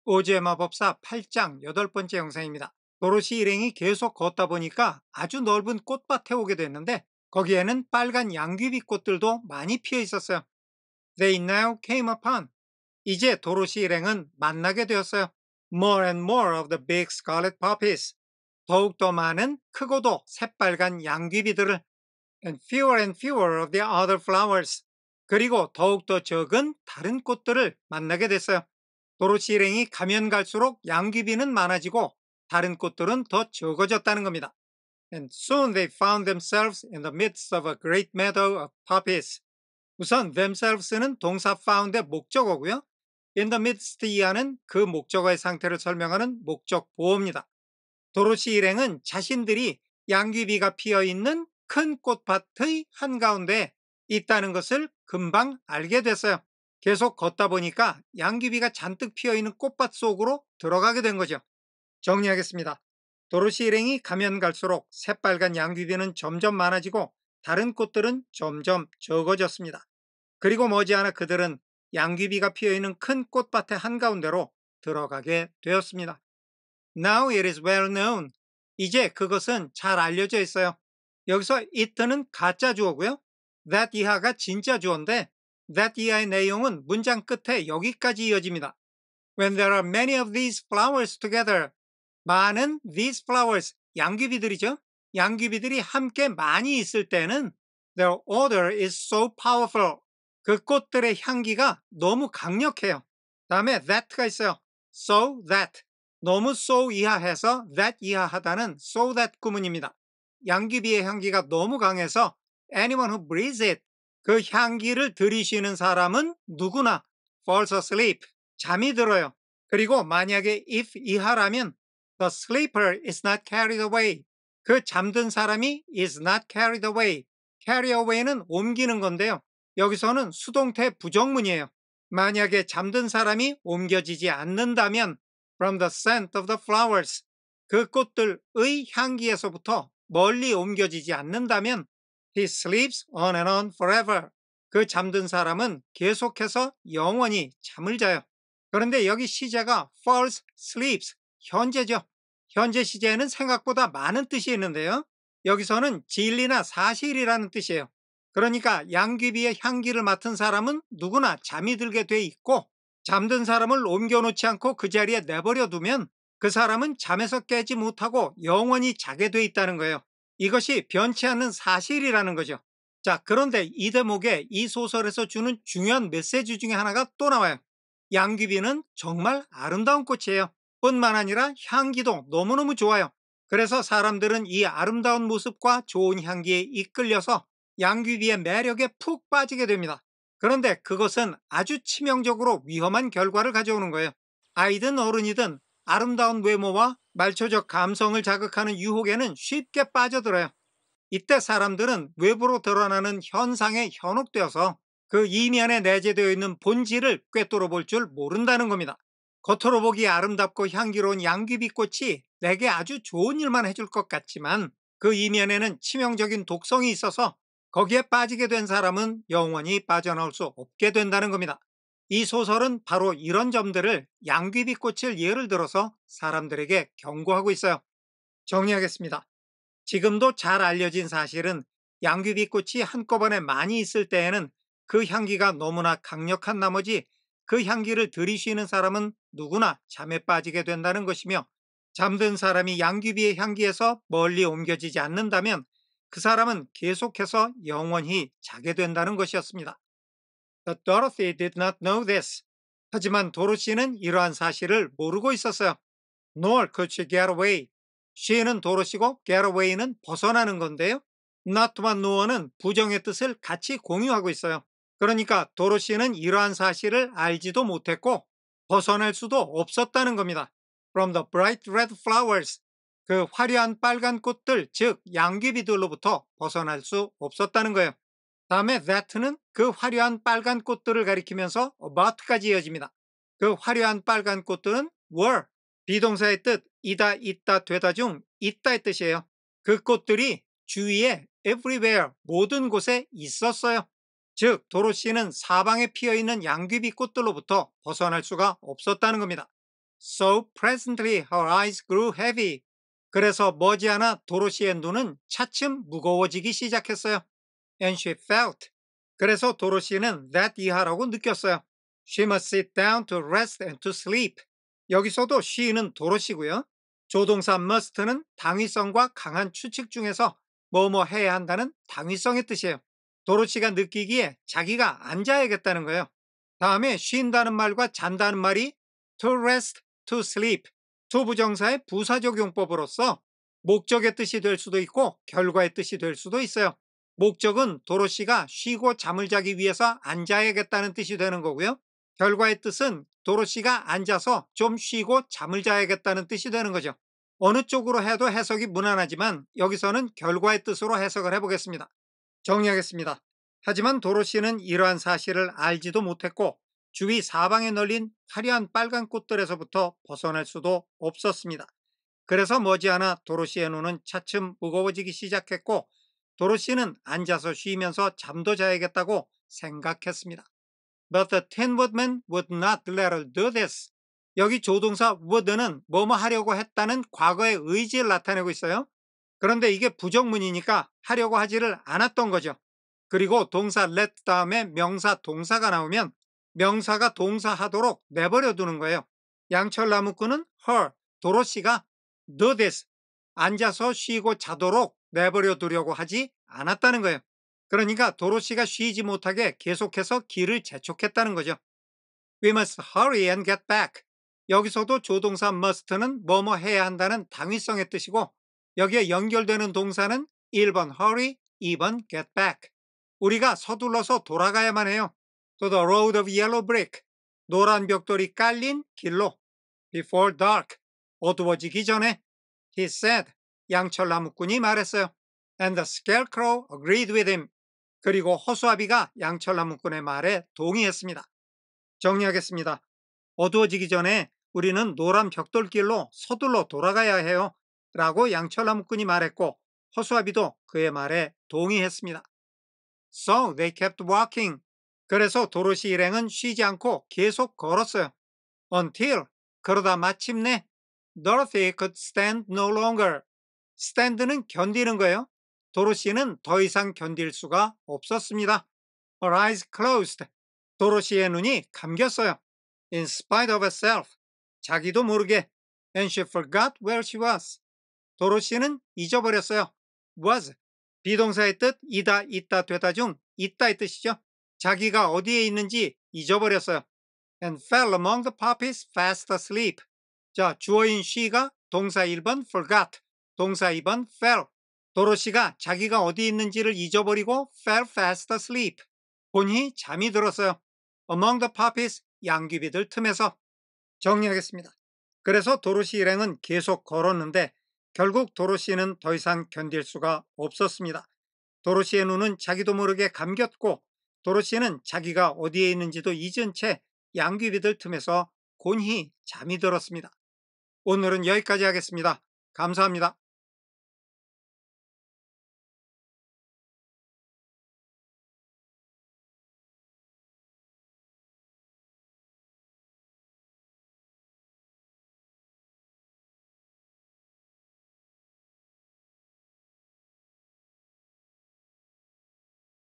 오즈의 마법사 8장 8번째 영상입니다. 도로시 일행이 계속 걷다 보니까 아주 넓은 꽃밭에 오게 됐는데 거기에는 빨간 양귀비 꽃들도 많이 피어 있었어요. They now came upon. 이제 도로시 일행은 만나게 되었어요. More and more of the big scarlet poppies. 더욱더 많은 크고도 새빨간 양귀비들을 and fewer of the other flowers. 그리고 더욱더 적은 다른 꽃들을 만나게 됐어요. 도로시 일행이 가면 갈수록 양귀비는 많아지고 다른 꽃들은 더 적어졌다는 겁니다. And soon they found themselves in the midst of a great meadow of poppies. 우선 themselves는 동사 found의 목적어고요. In the midst 이하는 그 목적어의 상태를 설명하는 목적 보어입니다. 도로시 일행은 자신들이 양귀비가 피어있는 큰 꽃밭의 한가운데 있다는 것을 금방 알게 됐어요. 계속 걷다 보니까 양귀비가 잔뜩 피어있는 꽃밭 속으로 들어가게 된 거죠. 정리하겠습니다. 도로시 일행이 가면 갈수록 새빨간 양귀비는 점점 많아지고 다른 꽃들은 점점 적어졌습니다. 그리고 머지않아 그들은 양귀비가 피어있는 큰 꽃밭의 한가운데로 들어가게 되었습니다. Now it is well known. 이제 그것은 잘 알려져 있어요. 여기서 it는 가짜 주어고요. that 이하가 진짜 주어인데 that 이하의 내용은 문장 끝에 여기까지 이어집니다. When there are many of these flowers together. 많은 these flowers, 양귀비들이죠. 양귀비들이 함께 많이 있을 때는 their odor is so powerful. 그 꽃들의 향기가 너무 강력해요. 다음에 that가 있어요. So that. 너무 so 이하해서 that 이하하다는 so that 구문입니다. 양귀비의 향기가 너무 강해서 anyone who breathes it. 그 향기를 들이쉬는 사람은 누구나 falls asleep. 잠이 들어요. 그리고 만약에 if 이하라면 the sleeper is not carried away. 그 잠든 사람이 is not carried away. carry away는 옮기는 건데요. 여기서는 수동태 부정문이에요. 만약에 잠든 사람이 옮겨지지 않는다면 from the scent of the flowers. 그 꽃들의 향기에서부터 멀리 옮겨지지 않는다면 he sleeps on and on forever. 그 잠든 사람은 계속해서 영원히 잠을 자요. 그런데 여기 시제가 falls sleeps, 현재죠. 현재 시제에는 생각보다 많은 뜻이 있는데요. 여기서는 진리나 사실이라는 뜻이에요. 그러니까 양귀비의 향기를 맡은 사람은 누구나 잠이 들게 돼 있고 잠든 사람을 옮겨놓지 않고 그 자리에 내버려 두면 그 사람은 잠에서 깨지 못하고 영원히 자게 돼 있다는 거예요. 이것이 변치 않는 사실이라는 거죠. 자, 그런데 이 대목에 이 소설에서 주는 중요한 메시지 중에 하나가 또 나와요. 양귀비는 정말 아름다운 꽃이에요. 뿐만 아니라 향기도 너무너무 좋아요. 그래서 사람들은 이 아름다운 모습과 좋은 향기에 이끌려서 양귀비의 매력에 푹 빠지게 됩니다. 그런데 그것은 아주 치명적으로 위험한 결과를 가져오는 거예요. 아이든 어른이든 아름다운 외모와 말초적 감성을 자극하는 유혹에는 쉽게 빠져들어요. 이때 사람들은 외부로 드러나는 현상에 현혹되어서 그 이면에 내재되어 있는 본질을 꿰뚫어 볼 줄 모른다는 겁니다. 겉으로 보기 아름답고 향기로운 양귀비꽃이 내게 아주 좋은 일만 해줄 것 같지만 그 이면에는 치명적인 독성이 있어서 거기에 빠지게 된 사람은 영원히 빠져나올 수 없게 된다는 겁니다. 이 소설은 바로 이런 점들을 양귀비꽃을 예를 들어서 사람들에게 경고하고 있어요. 정리하겠습니다. 지금도 잘 알려진 사실은 양귀비꽃이 한꺼번에 많이 있을 때에는 그 향기가 너무나 강력한 나머지 그 향기를 들이쉬는 사람은 누구나 잠에 빠지게 된다는 것이며 잠든 사람이 양귀비의 향기에서 멀리 옮겨지지 않는다면 그 사람은 계속해서 영원히 자게 된다는 것이었습니다. But Dorothy did not know this. 하지만 도로시는 이러한 사실을 모르고 있었어요. Nor could she get away. she는 도로시고 get away는 벗어나는 건데요. not와 no는 부정의 뜻을 같이 공유하고 있어요. 그러니까 도로시는 이러한 사실을 알지도 못했고 벗어날 수도 없었다는 겁니다. From the bright red flowers. 그 화려한 빨간 꽃들, 즉 양귀비들로부터 벗어날 수 없었다는 거예요. 다음에 that는 그 화려한 빨간 꽃들을 가리키면서 about까지 이어집니다. 그 화려한 빨간 꽃들은 were, 비동사의 뜻 이다, 있다, 되다 중 있다의 뜻이에요. 그 꽃들이 주위에 everywhere, 모든 곳에 있었어요. 즉 도로시는 사방에 피어있는 양귀비 꽃들로부터 벗어날 수가 없었다는 겁니다. So presently her eyes grew heavy. 그래서 머지않아 도로시의 눈은 차츰 무거워지기 시작했어요. And she felt. 그래서 도로시는 that 이하라고 느꼈어요. She must sit down to rest and to sleep. 여기서도 she는 도로시고요. 조동사 must는 당위성과 강한 추측 중에서 뭐뭐 해야 한다는 당위성의 뜻이에요. 도로시가 느끼기에 자기가 앉아야겠다는 거예요. 다음에 쉰다는 말과 잔다는 말이 to rest, to sleep 두 부정사의 부사적용법으로서 목적의 뜻이 될 수도 있고 결과의 뜻이 될 수도 있어요. 목적은 도로시가 쉬고 잠을 자기 위해서 앉아야겠다는 뜻이 되는 거고요. 결과의 뜻은 도로시가 앉아서 좀 쉬고 잠을 자야겠다는 뜻이 되는 거죠. 어느 쪽으로 해도 해석이 무난하지만 여기서는 결과의 뜻으로 해석을 해보겠습니다. 정리하겠습니다. 하지만 도로시는 이러한 사실을 알지도 못했고 주위 사방에 널린 화려한 빨간 꽃들에서부터 벗어날 수도 없었습니다. 그래서 머지않아 도로시의 눈은 차츰 무거워지기 시작했고 도로시는 앉아서 쉬면서 잠도 자야겠다고 생각했습니다. But the Tin Woodman would not let her do this. 여기 조동사 would는 뭐뭐 하려고 했다는 과거의 의지를 나타내고 있어요. 그런데 이게 부정문이니까 하려고 하지를 않았던 거죠. 그리고 동사 let 다음에 명사 동사가 나오면 명사가 동사하도록 내버려 두는 거예요. 양철나무꾼은 her, 도로시가 do this, 앉아서 쉬고 자도록 내버려 두려고 하지 않았다는 거예요. 그러니까 도로시가 쉬지 못하게 계속해서 길을 재촉했다는 거죠. We must hurry and get back. 여기서도 조동사 must는 뭐뭐 해야 한다는 당위성의 뜻이고 여기에 연결되는 동사는 1번 hurry, 2번 get back. 우리가 서둘러서 돌아가야만 해요. To the road of yellow brick. 노란 벽돌이 깔린 길로. Before dark. 어두워지기 전에. He said. 양철나무꾼이 말했어요. And the scarecrow agreed with him. 그리고 허수아비가 양철나무꾼의 말에 동의했습니다. 정리하겠습니다. 어두워지기 전에 우리는 노란 벽돌길로 서둘러 돌아가야 해요. 라고 양철나무꾼이 말했고 허수아비도 그의 말에 동의했습니다. So they kept walking. 그래서 도로시 일행은 쉬지 않고 계속 걸었어요. Until, 그러다 마침내 Dorothy could stand no longer. stand는 견디는 거예요. 도로시는 더 이상 견딜 수가 없었습니다. Her eyes closed. 도로시의 눈이 감겼어요. In spite of herself. 자기도 모르게. And she forgot where she was. 도로시는 잊어버렸어요. was. 비동사의 뜻 이다, 있다, 되다 중 있다의 뜻이죠. 자기가 어디에 있는지 잊어버렸어요. And fell among the poppies fast asleep. 자, 주어인 she가 동사 1번 forgot, 동사 2번 fell. 도로시가 자기가 어디 있는지를 잊어버리고 fell fast asleep. 본인이 잠이 들었어요. Among the poppies, 양귀비들 틈에서. 정리하겠습니다. 그래서 도로시 일행은 계속 걸었는데 결국 도로시는 더 이상 견딜 수가 없었습니다. 도로시의 눈은 자기도 모르게 감겼고 도로시는 자기가 어디에 있는지도 잊은 채 양귀비들 틈에서 곤히 잠이 들었습니다. 오늘은 여기까지 하겠습니다. 감사합니다.